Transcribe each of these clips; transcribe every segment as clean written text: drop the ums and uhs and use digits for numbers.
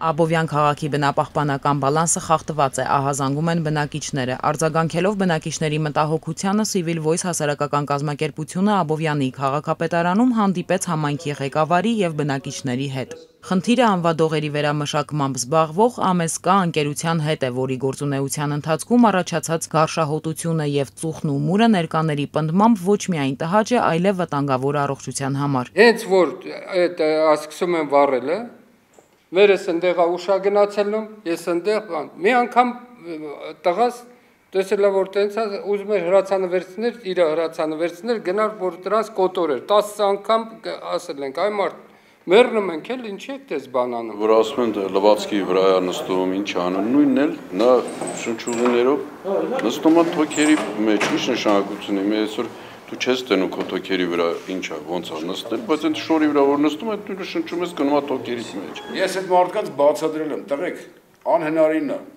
Աբովյան քաղաքի բնապահպանական բալանսը խախտված է, ահազանգում են բնակիչները։ Արձագանքելով բնակիչների մտահոգությանը Civil Voice հասարակական կազմակերպությունը Աբովյանի քաղաքապետարանում հանդիպեց համայնքի ղեկավարի եւ բնակիչների հետ։ Խնդիրը անվադողերի վերամշակմամբ զբաղվող Ամեսկա ընկերության հետ է, որի գործունեության ընթացքում առաջացած գարշահոտությունը եւ ծուխն ու մուրը ներկաների պնդմամբ ոչ միայն տհաճ է, այլև վտանգավոր առողջության համար։ Հենց որ այդ ասկսում են վառելը Վերս ընդեղ ուշագնացելնում, ես ընդեղ մի անգամ տղաս տեսել որ տենց ուզում էր հրացանը վերցնել, իր հրացանը վերցնել, գնալ որ դրանց կոտորեր, 10 անգամ ասել ենք, այ մարդ մեռնում ենք էլ ինչ եք դες բանանում։ Որ ասում են լվացքի վրա է նստում, ինչ անում, նույնն էլ նա շնչուղիներով նստում է թոքերի մեջ, ինչ նշանակություն է, այսօր Դու չես տենում քո թոքերի վրա ինչա, ոնց է նստել, բայց այդ շորի վրա որ նստում է, դու շնչում ես գնում է թոքերի մեջ։ Ես այդ մարդկանց բացատրել եմ, տղեկ, անհնարին է։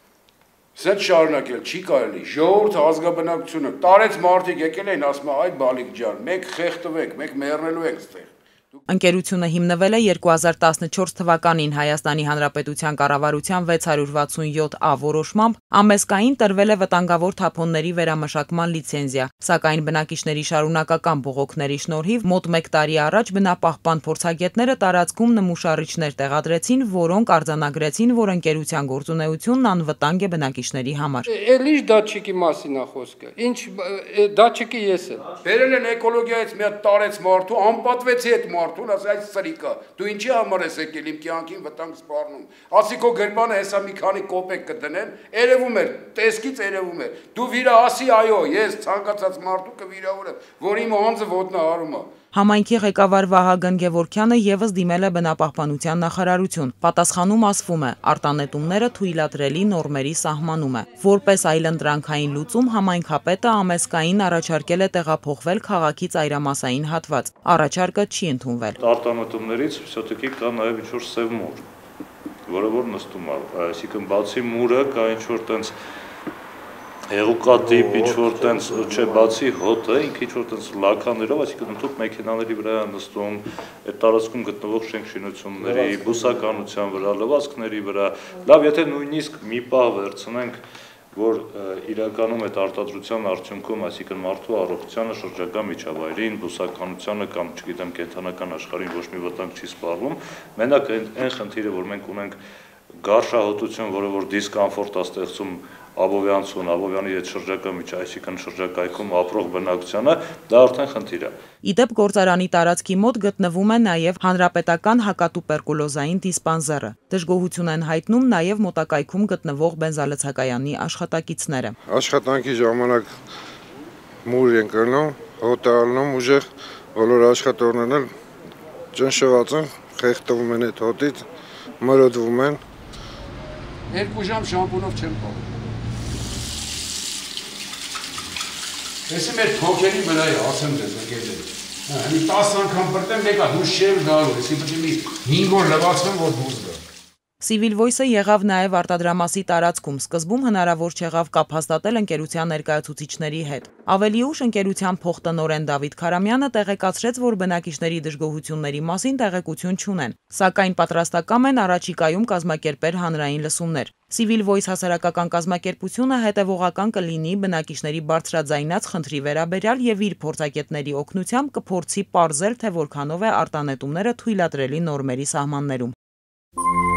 Սենց շարունակել չի կարելի, ժողովուրդը ազգաբնակությունը, տարեց մարդիկ եկել էին, ասում են, այ բալիկ ջան, մեկ խեղդվեք, մեկ մեռնելու եք ստեղ։ Ընկերությունը հիմնվել է 2014 թվականին Հայաստանի Հանրապետության կառավարության 667-ա որոշմամբ Ամեսկային տրվել է վտանգավոր թափոնների վերամշակման լիցենզիա, սակայն բնակիչների շարունակական բողոքների շնորհիվ մոտ 1 տարի առաջ բնապահպան փորձագետները տարածքում նմուշառիչներ տեղադրեցին, որոնք արձանագրեցին, որ ընկերության գործունեությունն անվտանգ է բնակիչների համար։ Էլ ինչ դատչիկի մասին է խոսքը։ Ինչ դատչիկի ես եմ։ Բերել են էկոլոգիայից մի հատ տարեց մարդու, անպատվեցի այդ մարդուն, ասի այս սրիկա, դու ինչի համար ես եկել իմ կյանքին վտանգ սպառնում։ Ասի քո գրպանը հեսա մի քանի կոպեկ կդնեն, երևում էր, տեսքից երևում էր։ Դու վիրա ասի այո, ես ցանկացած մարդու կվիրավորեմ, որ իմ անձը ոտնահարում է։ Համայնքի ղեկավար Վահագն Գևորգյանը եւս դիմել է բնապահպանության նախարարություն։ Պատասխանում ասվում է, արտանետումները թույլատրելի նորմերի սահմանում է։ Որպես այլընտրանքային լուծում համայնքապետը Ամեսկային առաջարկել է տեղափոխվել քաղաքի ծայրամասային հատված։ Առաջարկը չի ընդունվել։ Արտանետումներից все-таки կա նաեւ ինչ-որ սև մուր, որը որ նստում է, այսինքն բացի մուրը կա ինչ-որ տենց Հեղուկատիպ ինչ-որ տենց չէ, բացի հոտը, ինքը ինչ-որ տենց լաքաներով, այսինքն ընդհանուր մեքենաների վրա է նստում, այդ տարածքում գտնվող շենք-շինությունների, բուսականության վրա, լվացքների վրա։ Լավ, եթե նույնիսկ մի պահ վերցնենք, որ իրականում այդ արտադրության արդյունքում, այսինքն մարդու առողջությանը, շրջակա միջավայրին, բուսականությանը կամ, չգիտեմ, կենդանական աշխարհին ոչ մի վտանգ չի սպառվում, մենակ այն խնդիրը, որ մենք ունենք գարշահոտություն, որը որ դիսկոմֆորտ է ստեղծում Աբովյանցուն, Աբովյանի հետ շրջակա այսինքն շրջակայքում ապրող բնակչությանը, դա արդեն խնդիր է։ Իդեպ գործարանի տարածքի մոտ գտնվում է նաև հանրապետական հակատուբերկուլոզային դիսպանսերը։ Դժգոհություն են հայտնում նաև մոտակայքում գտնվող բենզալցակայանի աշխատակիցները։ Աշխատանքի ժամանակ մուր են կրնում, հոտ ալնում, ուժեղ բոլոր աշխատողներն էլ ճնշված են, խեղդվում են այդ հոտից, մրոդվում են։ 2 ժամ շամպունով չեմ կարող։ Եսի մեր թոքերի վրա է, ասեմ դες եկել։ Հանի 10 անգամ բրտեմ, մեկա դուս չեմ գալու, եսի պետք է մի 5 օր լվացվեմ, որ դուրս գա։ Civil Voice-ը եղավ նաև արտադրամասի տարածքում, սկզբում հնարավոր չեղավ կապ հաստատել ընկերության ներկայացուցիչների հետ։ Ավելի ուշ ընկերության փոխտնօրեն Դավիթ Քարամյանը տեղեկացրեց, որ բնակիչների դժգոհությունների մասին տեղեկություն չունեն, սակայն պատրաստակամ են առաջիկայում կազմակերպել հանրային լսումներ։ Civil Voice հասարակական կազմակերպությունը հետևողական կլինի բնակիչների բարձրաձայնած խնդրի վերաբերյալ եւ իր փորձագետների օգնությամբ կփորձի պարզել, թե որքանով է արտանետումները թույլատրելի նորմերի սահմաններում։